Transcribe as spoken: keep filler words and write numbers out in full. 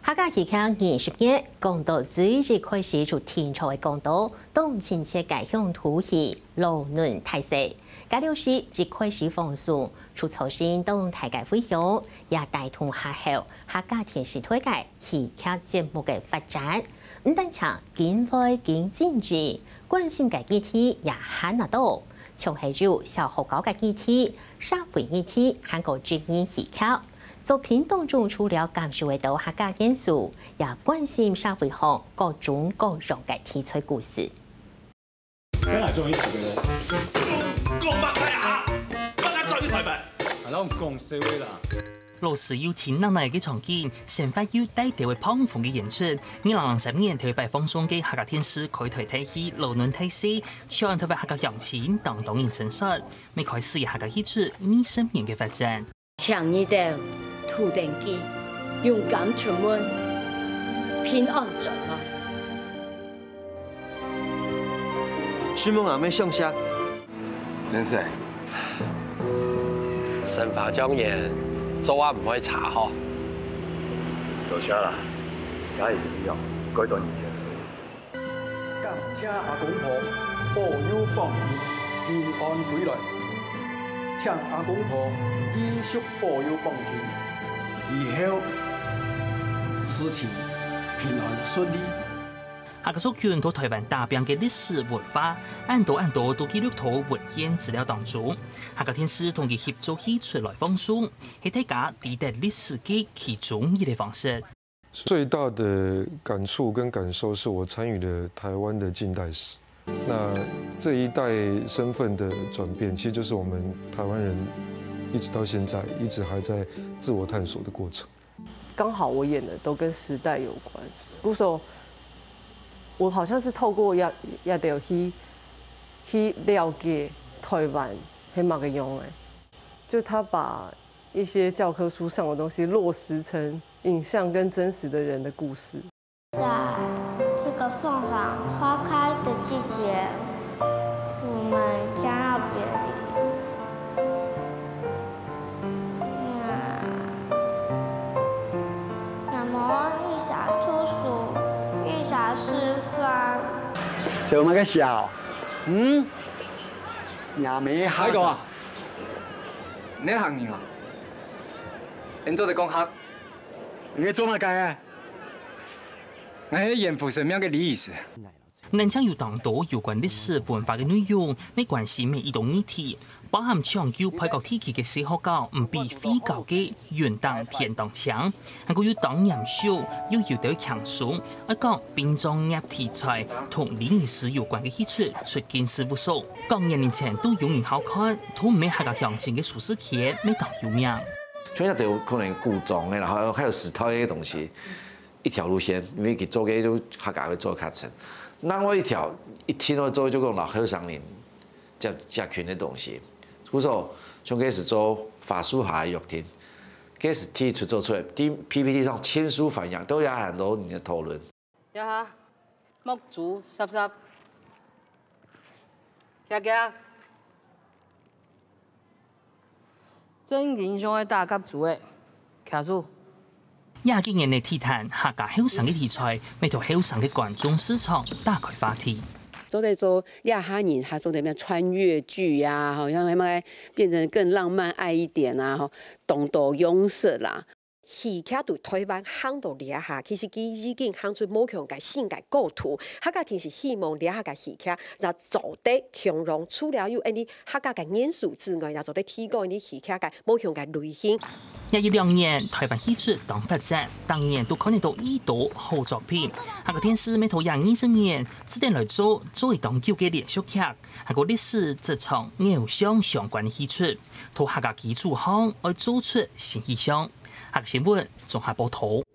客家戲劇二十年，講到最一開始就天朝嘅講到，當前切解向土戲勞嫩大勢，加了時一開始放鬆，除操心當大家分享，也帶動下後客家電視推介戲劇節目嘅發展。唔但搶競賽競經濟，關心嘅議題也很拿到，從係有小學校嘅議題、社會議題，還有專業戲劇。作品當中除了感受到客家元素，也關心社會上各種各樣嘅題材故事。 今日終於食嘅啦，講乜嘢啊？乜嘢終於台幣？係咯，講笑嘅啦。 老師邀請奶奶嘅場景，成發要低調嘅澎湖嘅演出。二零零三年台北放送嘅客家電視開台睇戲《勞嫩大勢》，唱台北客家鄉親等等人陳述，未開始客家戲出二十年嘅發展。 強一點。土地記，勇敢出門，平安轉來。 孫夢阿妹向下， 先生， 神法莊嚴，做話唔可以查嗬。 多謝啦，假如以後改當年前事。 感謝阿公婆保佑幫佑，平安歸來。請阿公婆繼續保佑幫佑。以後事情平安順利。 客家族群到台灣大病嘅歷史文化，按多按多都記錄到文獻資料當中。客家電視同佢協助戲出來放送，係大家抵達歷史嘅其中一個方式。 最大的感觸跟感受是我參與了台灣的近代史。那這一代身份的轉變，其實就是我們台灣人一直到現在，一直還在自我探索的過程。 剛好我演的都跟時代有關，故說我好像是透過也也得去去了解台灣係乜個樣誒，就他把一些教科書上的東西落實成影像跟真實的人的故事。 在這個鳳凰花開的季節，我們將要別離。那麼一傻出鼠，一傻是飯。 小乜嘅笑？嗯？也未下個啊？ 你行年啊？你做啲講客？ 你做乜嘅啊？ 我係嚴復什麼樣嘅意思？ 能將有當多有關歷史文化嘅內容，沒關係每一種議題，包含搶救配角體系嘅小學校唔比非教嘅遠當天當強，還有當嚴肅又有到強數，一講變裝業題材同歷史有關嘅戲出出見事無數，講廿年前都有人好看，都唔係客家鄉親嘅蘇軾劇未當有名。 所以一定可能古裝嘅，然後還有史套嘅東西，一條路線，因為佢做嘅都客家會做較深。那我一條一聽到做就講老後生人，這這群的東西，故說從開始做法術下嘅樂天，開始提出做出來，P P T 上簽署反映都有很多人嘅討論。 一下木竹濕濕，夾夾，真影響係大甲族嘅，卡住。 廿幾年嘅體壇客家後生嘅題材，為到後生嘅觀眾市場打開話題。 做在做亞哈年，還做啲咩穿越劇呀？好像係咪變成更浪漫愛一點啊？吼，動作勇色啦。 戲劇對台灣行到掠下，其實佢已經行出某項嘅性格構圖。客家電視希望掠下嘅戲劇，就做得強壯，除了有一啲客家嘅元素之外，又做得提高一啲戲劇嘅某項嘅類型。 廿一兩年，台灣戲出當發展，當年都看得到一朵好作品。客家電視每頭廿二十年，只定來做做一檔舊嘅連續劇，客家歷史職場偶像相關嘅戲出，同客家基礎行來做出新意象。客家新聞綜合報道。